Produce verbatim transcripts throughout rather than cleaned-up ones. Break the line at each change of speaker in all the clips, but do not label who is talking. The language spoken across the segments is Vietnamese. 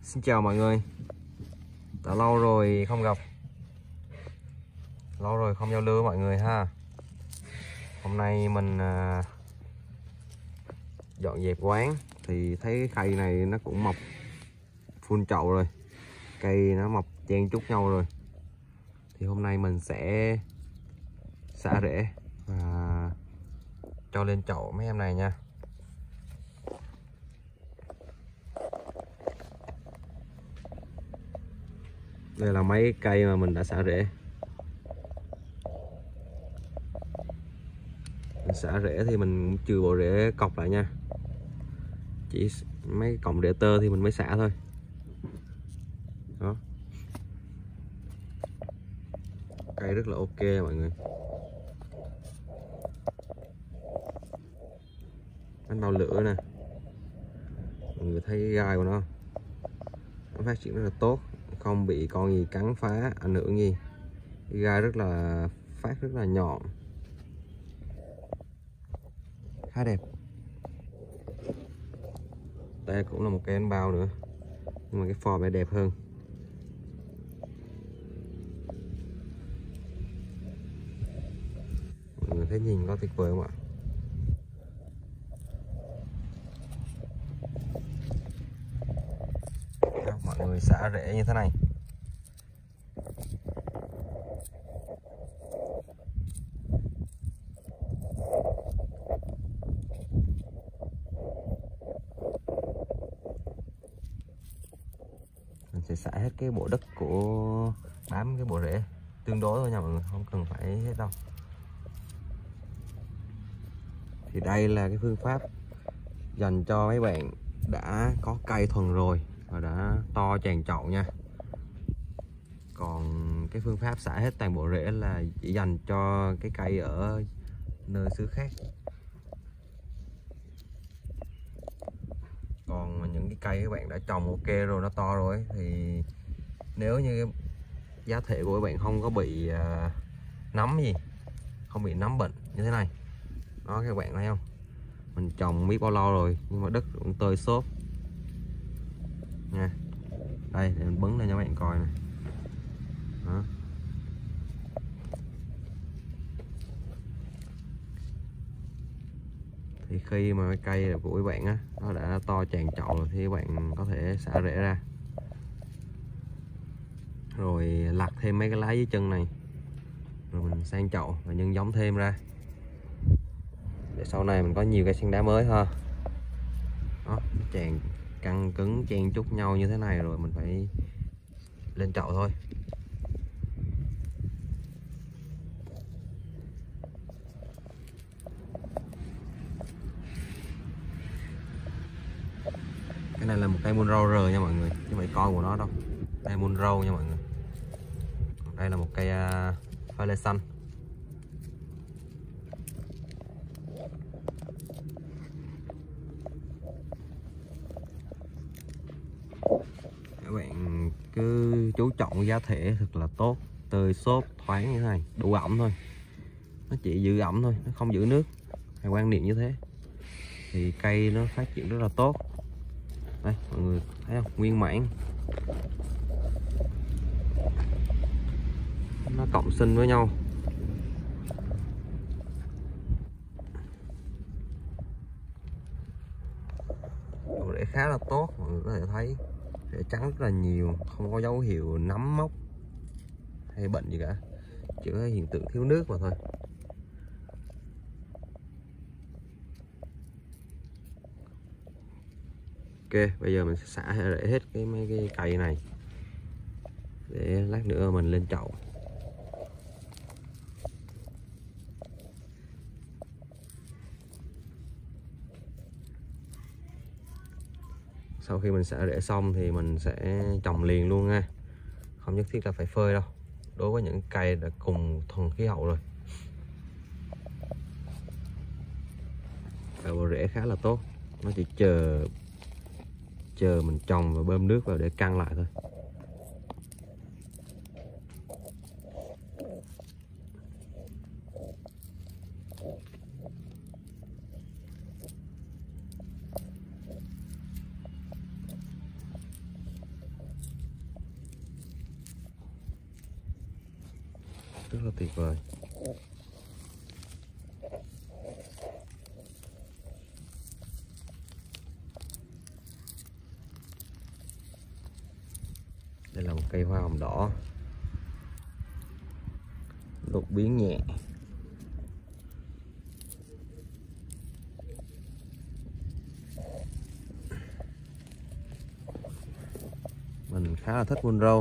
Xin chào mọi người. Đã lâu rồi không gặp, lâu rồi không giao lưu mọi người ha. Hôm nay mình à, dọn dẹp quán thì thấy cái cây này nó cũng mọc full chậu rồi, cây nó mọc chen chúc nhau rồi. Thì hôm nay mình sẽ xả rễ và cho lên chậu mấy em này nha. Đây là mấy cây mà mình đã xả rễ. Mình xả rễ thì mình trừ bộ rễ cọc lại nha. Chỉ mấy cọng rễ tơ thì mình mới xả thôi. Đó. Cây rất là ok mọi người. Bánh bao lửa nè. Mọi người thấy cái gai của nó, nó phát triển rất là tốt, không bị con gì cắn phá ảnh hưởng gì. Cái gai rất là phát rất là nhọn, khá đẹp. Đây cũng là một cây bánh bao nữa, nhưng mà cái form này đẹp hơn. Mọi người thấy nhìn có tuyệt vời không ạ? Đó, mọi người xả rễ như thế này. Mình sẽ xả hết cái bộ đất của bám cái bộ rễ tương đối thôi nha mọi người, không cần phải hết đâu. Thì đây là cái phương pháp dành cho mấy bạn đã có cây thuần rồi và đã to tràn chậu nha. Còn cái phương pháp xả hết toàn bộ rễ là chỉ dành cho cái cây ở nơi xứ khác. Còn những cái cây các bạn đã trồng ok rồi, nó to rồi thì nếu như giá thể của các bạn không có bị uh, nấm gì, không bị nấm bệnh như thế này đó, các bạn thấy không, mình trồng biết bao lâu rồi nhưng mà đất cũng tơi xốp nha. Đây để mình bứng lên cho các bạn coi này. Đó. Thì khi mà cái cây của các bạn á nó đã to tràn chậu rồi thì các bạn có thể xả rễ ra, rồi lặt thêm mấy cái lá dưới chân này, rồi mình sang chậu và nhân giống thêm ra để sau này mình có nhiều cây sen đá mới ha. Đó, tràn căng cứng chen chúc nhau như thế này rồi mình phải lên chậu thôi. Cái này là một cây Monroe nha mọi người, chứ không phải con của nó đâu. Đây Monroe nha mọi người. Đây là một cây uh, pha lê xanh. Các bạn cứ chú trọng giá thể thật là tốt, tơi xốp thoáng như thế này, đủ ẩm thôi. Nó chỉ giữ ẩm thôi, nó không giữ nước. Phải quan niệm như thế thì cây nó phát triển rất là tốt. Đây mọi người thấy không, nguyên mãn, nó cộng sinh với nhau. Độ rễ khá là tốt, mọi người có thể thấy rễ trắng rất là nhiều, không có dấu hiệu nấm mốc hay bệnh gì cả, chỉ có hiện tượng thiếu nước mà thôi. Ok, bây giờ mình sẽ xả rễ hết cái mấy cái cây này để lát nữa mình lên chậu. Sau khi mình xả rễ xong thì mình sẽ trồng liền luôn nha, không nhất thiết là phải phơi đâu, đối với những cây đã cùng thuần khí hậu rồi. Và bộ rễ khá là tốt, nó chỉ chờ chờ mình trồng và bơm nước vào để căng lại thôi. rất là tuyệt vời. Đây là một cây hoa hồng đỏ đột biến nhẹ. Mình khá là thích Monroe.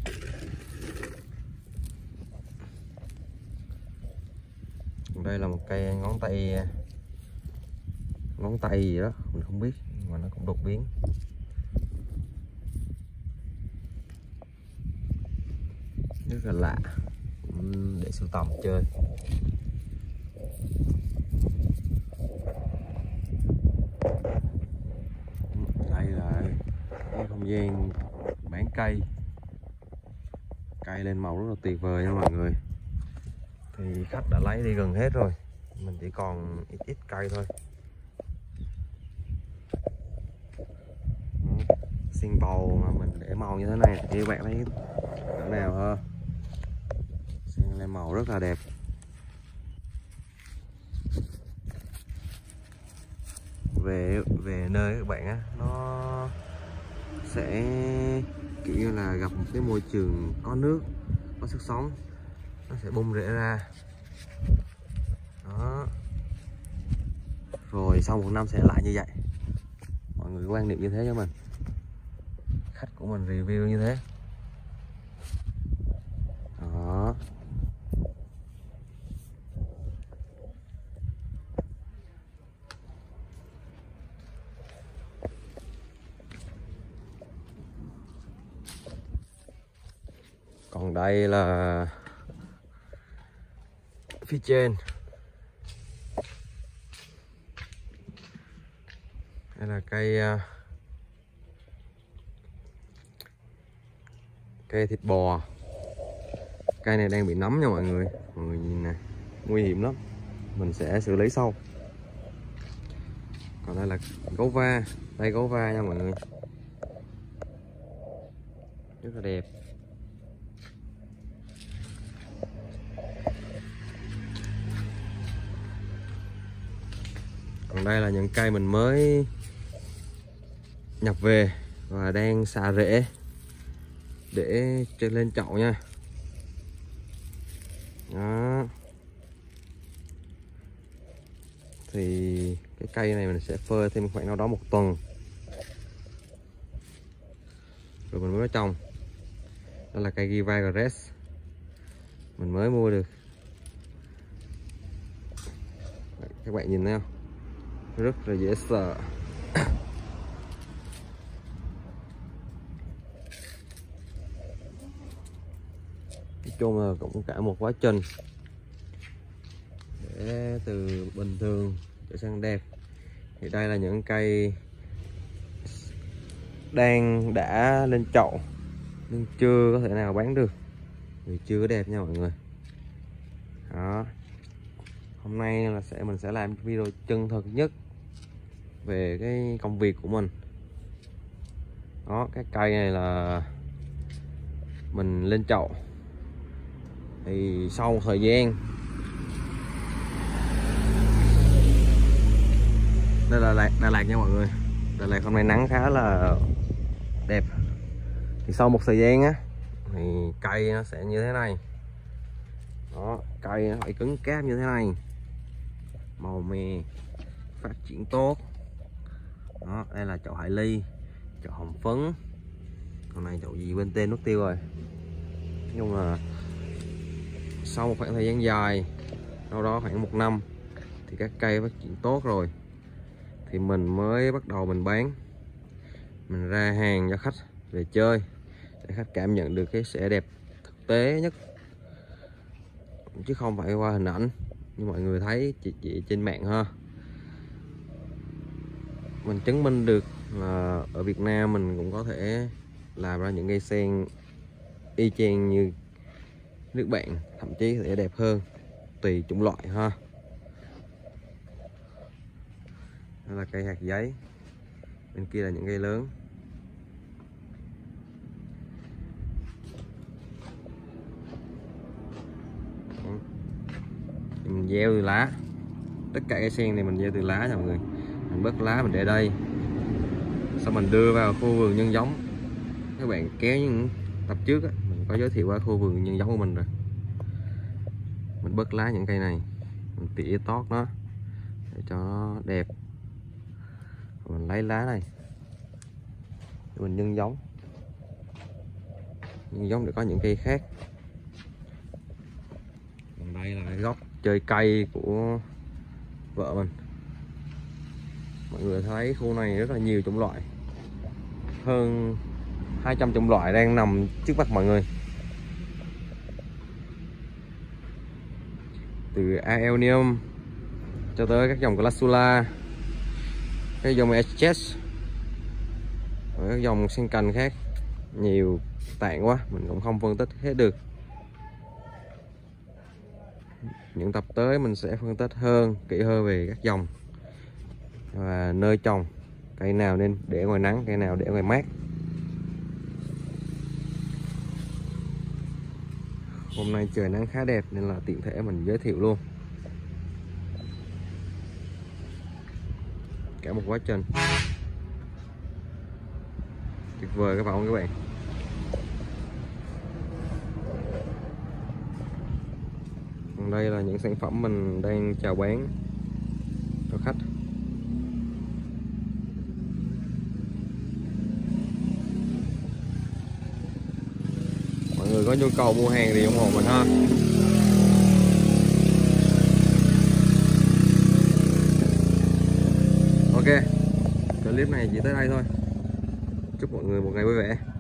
Đây là một cây ngón tay ngón tay gì đó mình không biết, nhưng mà nó cũng đột biến. Rất là lạ để sưu tầm chơi. Đây là cái không gian bán cây. Cây lên màu rất là tuyệt vời nha mọi người. Thì khách đã lấy đi gần hết rồi, mình chỉ còn ít ít cây thôi. Xiên bầu mà mình để màu như thế này thì các bạn thấy cỡ nào ha. Xiên lên màu rất là đẹp. Về về nơi các bạn á, nó sẽ kiểu như là gặp một cái môi trường có nước, có sức sống, nó sẽ bung rễ ra. Đó. Rồi sau một năm sẽ lại như vậy. Mọi người quan niệm như thế cho mình. Khách của mình review như thế. Đó. Còn đây là phía trên. Đây là cây cây thịt bò. Cây này đang bị nấm nha mọi người. Mọi người nhìn nè, nguy hiểm lắm. Mình sẽ xử lý sau. Còn đây là gấu va. Đây gấu va nha mọi người. Rất là đẹp. Còn đây là những cây mình mới nhập về và đang xả rễ để trên lên chậu nha. Đó. Thì cái cây này mình sẽ phơi thêm khoảng nào đó một tuần rồi mình mới trồng. Đó là cây Giva Grass mình mới mua được. Đấy, các bạn nhìn thấy không, rất là dễ sợ. Nói chung là cũng cả một quá trình để từ bình thường trở sang đẹp. Thì đây là những cây đang đã lên chậu nhưng chưa có thể nào bán được vì chưa có đẹp nha mọi người. Đó. Hôm nay là sẽ mình sẽ làm video chân thực nhất về cái công việc của mình. Đó, cái cây này là mình lên chậu thì sau một thời gian, đây là Đà Lạt, Đà Lạt nha mọi người. Đà Lạt hôm nay nắng khá là đẹp. Thì sau một thời gian á thì cây nó sẽ như thế này. Đó, cây nó phải cứng cáp như thế này, màu mè, phát triển tốt. Đó, đây là chậu hải ly, chậu hồng phấn. Còn này chậu gì bên tên mất tiêu rồi. Nhưng mà sau một khoảng thời gian dài, đâu đó khoảng một năm thì các cây phát triển tốt rồi thì mình mới bắt đầu mình bán, mình ra hàng cho khách về chơi để khách cảm nhận được cái vẻ đẹp thực tế nhất, chứ không phải qua hình ảnh như mọi người thấy chị chị trên mạng ha. Mình chứng minh được là ở Việt Nam mình cũng có thể làm ra những cây sen y chang như nước bạn, thậm chí sẽ đẹp hơn tùy chủng loại ha. Đây là cây hạt giấy, bên kia là những cây lớn. mình gieo từ lá. Tất cả cây sen này mình gieo từ lá nha mọi người. Mình bớt lá mình để đây, xong mình đưa vào khu vườn nhân giống. Các bạn kéo những tập trước á, mình có giới thiệu qua khu vườn nhân giống của mình rồi. Mình bớt lá những cây này, mình tỉa tót nó để cho nó đẹp. Mình lấy lá này mình nhân giống, nhân giống để có những cây khác. Còn đây là cái góc chơi cây của vợ mình. Mọi người thấy khu này rất là nhiều chủng loại, hơn hai trăm chủng loại đang nằm trước mắt mọi người. Từ Aeonium cho tới các dòng Classula, cái dòng Etches, các dòng sen cành khác, nhiều tạng quá mình cũng không phân tích hết được. Những tập tới mình sẽ phân tích hơn, kỹ hơn về các dòng và nơi trồng, cây nào nên để ngoài nắng, cây nào để ngoài mát. Hôm nay trời nắng khá đẹp nên là tiện thể mình giới thiệu luôn cả một quá trình tuyệt vời các bạn các bạn. Còn đây là những sản phẩm mình đang chào bán cho khách. Mọi người có nhu cầu mua hàng thì ủng hộ mình ha. Ok, clip này chỉ tới đây thôi. Chúc mọi người một ngày vui vẻ.